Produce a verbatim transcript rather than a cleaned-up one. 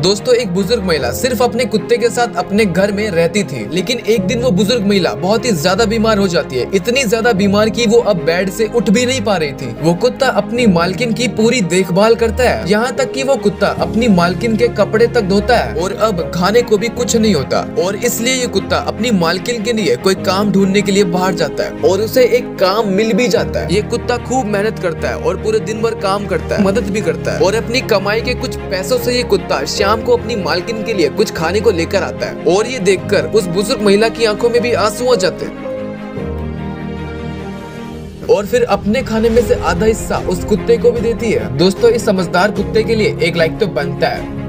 दोस्तों एक बुजुर्ग महिला सिर्फ अपने कुत्ते के साथ अपने घर में रहती थी, लेकिन एक दिन वो बुजुर्ग महिला बहुत ही ज्यादा बीमार हो जाती है। इतनी ज्यादा बीमार कि वो अब बेड से उठ भी नहीं पा रही थी। वो कुत्ता अपनी मालकिन की पूरी देखभाल करता है, यहाँ तक कि वो कुत्ता अपनी मालकिन के कपड़े तक धोता है और अब खाने को भी कुछ नहीं होता। और इसलिए ये कुत्ता अपनी मालकिन के लिए कोई काम ढूंढने के लिए बाहर जाता है और उसे एक काम मिल भी जाता है। ये कुत्ता खूब मेहनत करता है और पूरे दिन भर काम करता है, मदद भी करता है और अपनी कमाई के कुछ पैसों से ये कुत्ता शाम को अपनी मालकिन के लिए कुछ खाने को लेकर आता है। और ये देखकर उस बुजुर्ग महिला की आंखों में भी आंसू आ जाते हैं और फिर अपने खाने में से आधा हिस्सा उस कुत्ते को भी देती है। दोस्तों इस समझदार कुत्ते के लिए एक लाइक तो बनता है।